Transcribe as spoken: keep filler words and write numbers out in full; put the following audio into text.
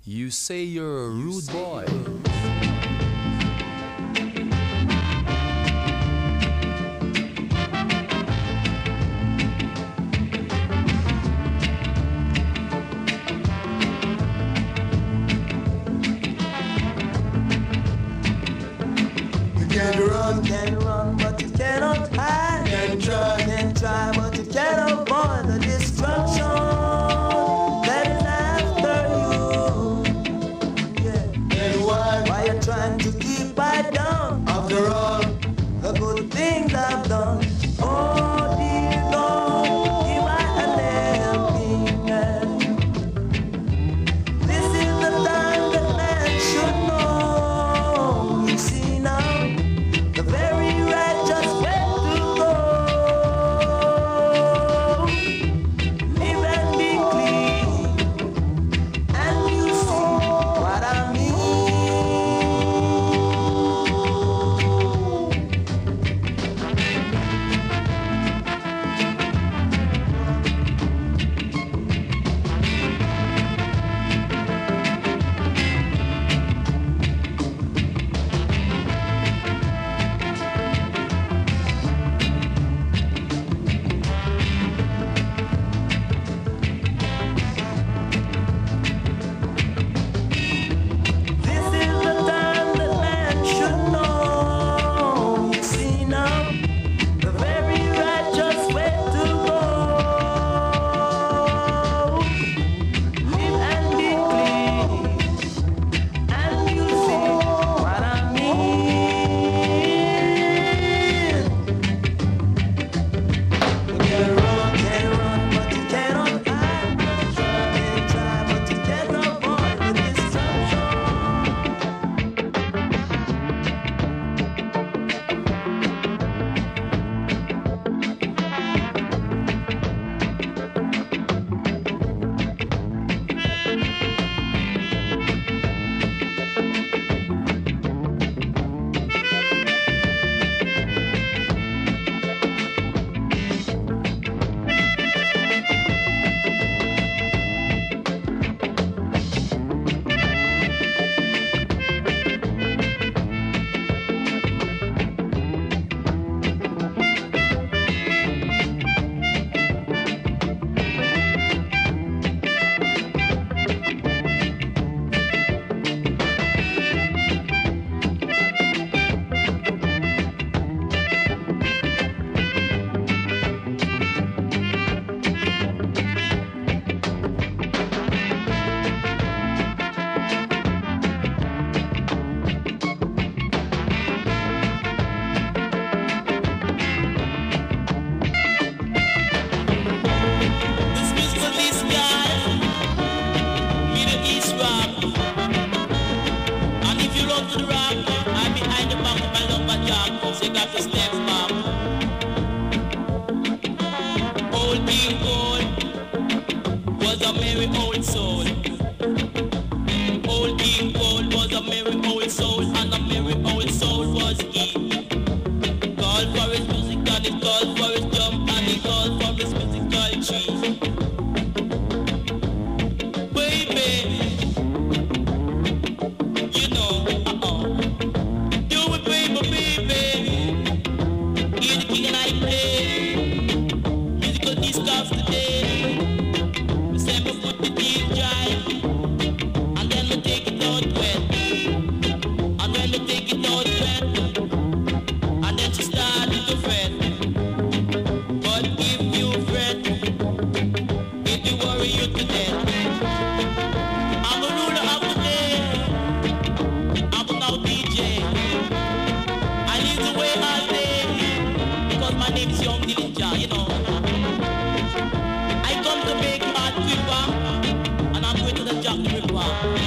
You say you're a rude boy. You can run, Can run, but you cannot hide. can try, Can try, but you can't avoid the destruction that is after you. Yeah. and why? Why you trying to keep I down? After all, The good things I've done. Oh dear Lord, give I a helping hand. This is the time that man should know. You see now, the very righteous way to go. Live and be clean, and you see what I mean. This is the time that man should know. You see now, the very righteous way to go. Live and be clean, and you see what I mean. You can run, can run, but you cannot hide. Can try, but you can't avoid the destruction. This music for this guy, Middle East rap. And if you love to the rap, I'm behind the back of my lumber jack, so you got to step back. Old King Cole was a merry old soul. Old King Cole was a merry old soul, and a merry old soul was he. Called for his music and he called for his jump and he called for his musical tree. Baby, you know, uh-uh. Do it, baby, baby. Hear the king and I play. Musical discourse today. We say we put the deep drive, and then we take it out wet. And when we take it out wet, and then she started to fret. But if you fret, it will worry you to death. I'm a ruler of the day. I'm a now D J. I live the way all day because my name is Young Dillinger, you know. I come to make hard fever, and I'm going to the Jack the Ripper.